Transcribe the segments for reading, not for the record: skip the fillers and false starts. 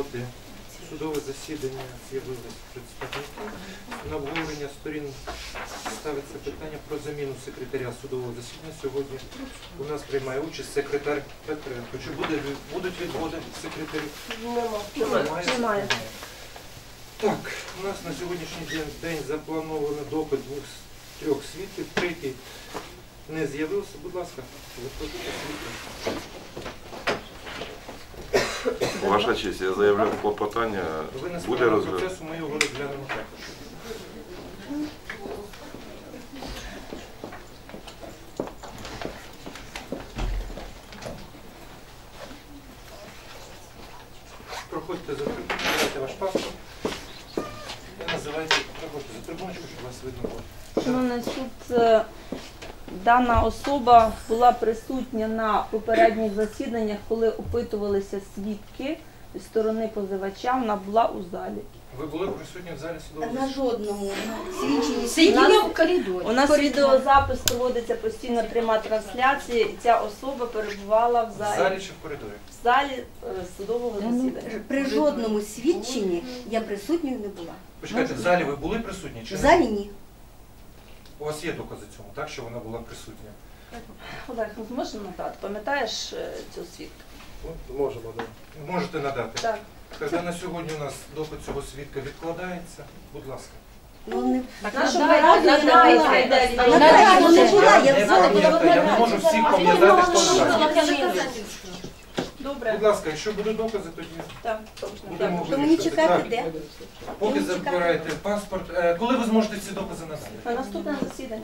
роботи судове засідання з'явились представники. На обговорення сторін ставиться питання про заміну секретаря судового засідання. Сьогодні у нас приймає участь секретар Петренко. Чи будуть відводи секретарів? Немає. Так, у нас на сьогоднішній день заплановано допит трьох свідків, третій не з'явився. Будь ласка, запросіть свідків. Ваша честь, я заявляю клопотання, буде розгляд. Процесу ми його розглянемо також. Проходьте за трибунку, давайте ваш паспорт. І називайте, проходьте за трибуночку, щоб вас видно було. Шановний суд, дана особа була присутня на попередніх засіданнях, коли опитувалися свідки зі сторони позивача, вона була у залі. Ви були присутні в залі судового На засідання? жодному свідченні. Сиділи в коридорі. У нас відеозапис проводиться постійно, пряма трансляція, і ця особа перебувала в В залі. залі чи в коридорі? В залі судового засідання. При жодному свідченні я присутньою не була. Почекайте, в залі ви були присутні чи В не? залі ні. У вас є докази цьому, так, що вона була присутня? Олег, ну зможеш надати? Пам'ятаєш цього свідка? Можемо, так. Можете надати. Так. Тоді на сьогодні у нас допит цього свідка відкладається. Будь ласка. Ну, не... Нашого раді не була. Не була, я в залі. Я не можу всіх пам'ятати, хто в залі. Добре. Будь ласка, якщо будуть докази, тоді Так. будемо То мені вирішувати. чекати Так. де? Поки забираєте паспорт. Коли ви зможете ці докази надати? На наступне засідання.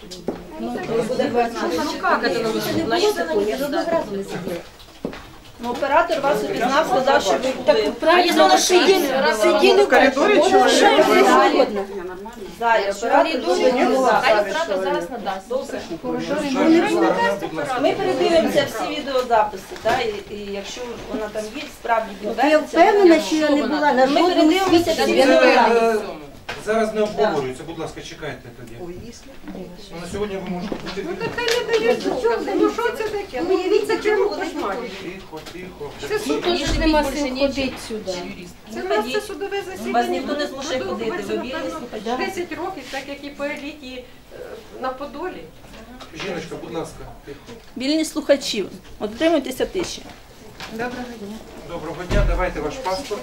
Я жодного разу не сиділа. Ну, оператор вас упізнав, сказав, що ви були. Правильно, сиділи в коридорі чи в залі? В залі. Оператор дуже не була. зараз надасть. Добре. Будь ласка. Ми передивимося всі відеозаписи, так, і якщо вона там є, справді Я відвернеться. впевнена, що я не була на Ми жодному передивимося всі свідченні. Я не була. Це зараз не обговорюється, будь ласка, чекайте тоді. Ну, на сьогодні ви можете бути. Ну що це таке? Ну уявіть, чому кошмар. Тихо, тихо. Ми теж нема сил ходити сюди. Це у нас це судове Вас засідання. ніхто не змушує ходити, ви вільні слухачі. 10 років, так як і по еліті на Подолі. Жіночка, будь ласка, тихо. Вільні слухачі, от дотримуйтеся тиші. Доброго дня, давайте ваш паспорт.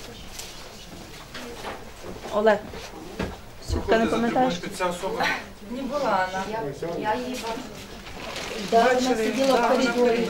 Олег, свідка не Проходьте за пам'ятаєш? трибуночку. Ця особа. Не була вона. Я її Вона сиділа в коридорі.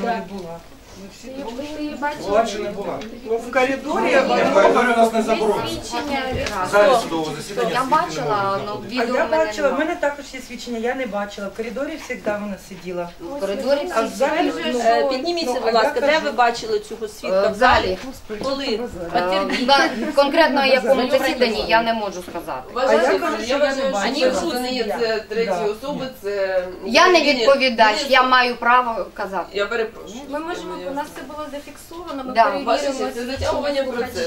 Була чи не була? В коридорі Ні, в коридорі у нас не заборонено. В залі судового засідання Я свідки не бачила, можуть але знаходитися. А відео я в мене бачила, в немає. мене також є свідчення, я не бачила. В коридорі завжди вона сиділа. В коридорі А в всі залі Підніміться, ну, будь а я ласка, де кажу- ви бачили цього свідка? в залі. Коли? Конкретно на якому засіданні я не можу сказати. А я кажу, що я не Ані бачила. присутні це треті особи, це... Я не відповідач, я маю право казати. Я перепрошую. Ми можемо, у нас це було зафіксовано, ми Да. перевіримо. Це затягування процесу.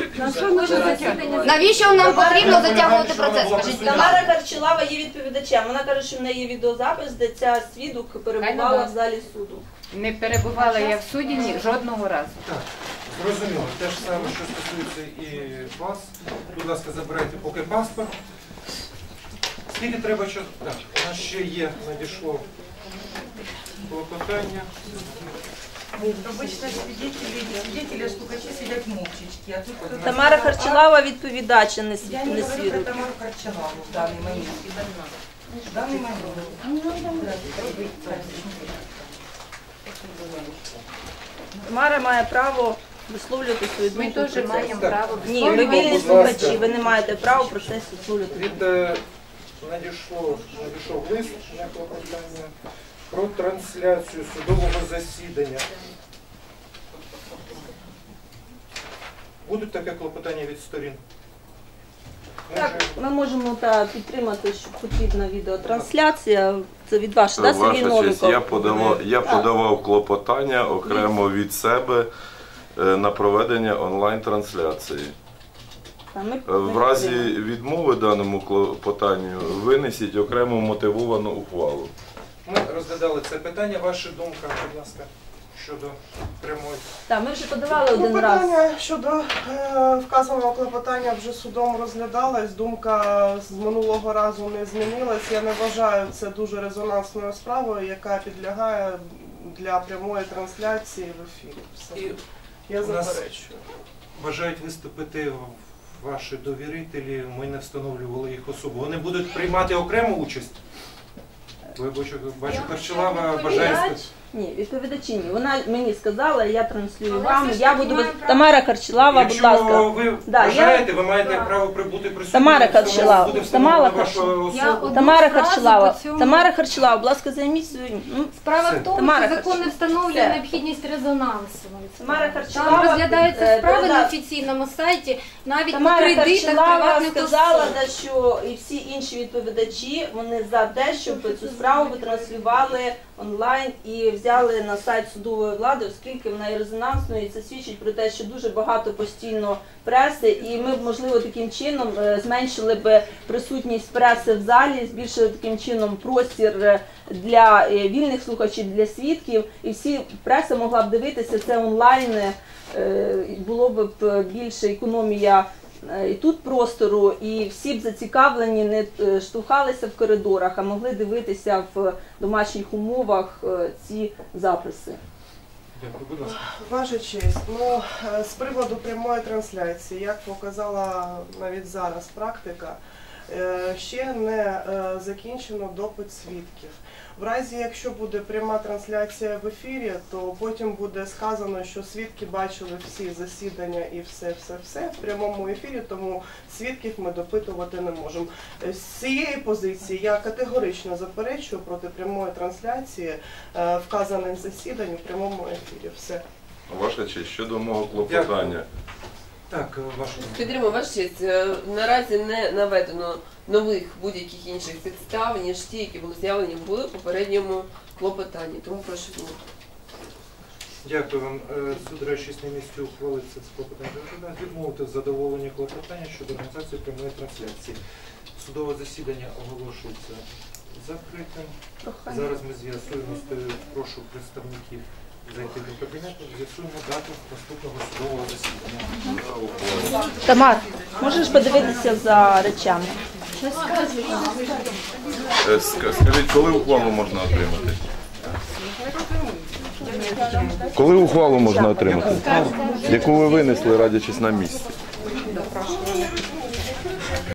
Навіщо нам потрібно затягувати Що вона процес? була Скажіть, присутня? Тамара Харчилава є відповідачем. Вона каже, що в неї є відеозапис, де ця свідок перебувала в залі суду. Не перебувала я в суді жодного разу. Так, зрозуміло. Те ж саме, що стосується і вас. Будь ласка, забирайте поки паспорт. Скільки треба що... Так, у нас ще є, надійшло клопотання. Обично свидетели, слухачі сидять мовчечки. А тут хтось- Тамара Харчилава відповідач, а не Я не говорю про свідок. Тамару Харчалаву в даний момент. В даний момент. Тамара має право висловлювати свою Ми думку. в теж процесі. маємо право. Ні, ви вільні Будь ласка. слухачі, ви не маєте права в процесі висловлювати. Від надійшов лист на клопотання про трансляцію судового засідання. Будуть таке клопотання від сторін? Так, ми можемо підтримати, що потрібна відеотрансляція. Це від вашого, да, Сергій Ваша честь, Новиков? я подавав клопотання окремо від себе на проведення онлайн-трансляції. Та ми В разі відмови даному клопотанню винесіть окрему мотивовану ухвалу. Ми розглядали це питання. Ваша думка, будь ласка. щодо прямої. Так, ми вже подавали один раз. Клопотання щодо вказаного клопотання вже судом розглядалось. Думка з минулого разу не змінилась. Я не вважаю це дуже резонансною справою, яка підлягає для прямої трансляції в ефірі. Все. І Я у нас заперечую. бажають виступити ваші довірителі, ми не встановлювали їх особу. Вони будуть приймати окрему участь? Ви бачу, Харчелава бажає... Ні, відповідачі ні. Вона мені сказала, я транслюю Але вам. все ж Я таки буду маємо право. Тамара Харчелава, будь ласка. Якщо ви Да, бажаєте, ви маєте право прибути присутні. Тамара в цьому Харчелава. буде встановлена Тамара ваша Харчелава. особа. Тамара фразу Харчелава. по цьому. Тамара Харчелава, будь ласка, займіть свою. Справа Все. в тому, Тамара що закон не Харчелава. встановлює Все. необхідність резонансу. Тамара Харчелава, Там розглядаються справи да. на офіційному сайті, навіть по Тамара кредитах Харчелава приватних сказала, осіб. да, що і всі інші відповідачі, вони за те, щоб цю справу витранслювали онлайн і взяли на сайт судової влади, оскільки вона є резонансною, і це свідчить про те, що дуже багато постійно преси, і ми б, можливо, таким чином зменшили б присутність преси в залі, збільшили таким чином простір для вільних слухачів, для свідків, і всі преса могла б дивитися це онлайн, було б більше економія і тут простору, і всі б зацікавлені не штовхалися в коридорах, а могли дивитися в домашніх умовах ці записи. Дякую, будь ласка. Ваша честь, ну, з приводу прямої трансляції, як показала навіть зараз практика, ще не закінчено допит свідків. В разі, якщо буде пряма трансляція в ефірі, то потім буде сказано, що свідки бачили всі засідання і все в прямому ефірі, тому свідків ми допитувати не можемо. З цієї позиції я категорично заперечую проти прямої трансляції вказаних засідань у прямому ефірі. Все. Ваша честь, щодо мого клопотання. Так, ваша. Підтримую, ваша честь. Наразі не наведено нових будь-яких інших підстав, ніж ті, які були з'явлені в попередньому клопотанні. Тому прошу змінити. Дякую вам. Суд речі на місці ухвалить це клопотання. Відмовити в задоволенні клопотання щодо організації прямої трансляції. Судове засідання оголошується закритим. Зараз ми з'ясуємо, прошу представників зайти до кабінету, з'ясуємо дату наступного судового засідання. Тамар, можеш подивитися за речами? Скажіть, коли ухвалу можна отримати? Коли ухвалу можна отримати? Яку ви винесли, радячись на місці?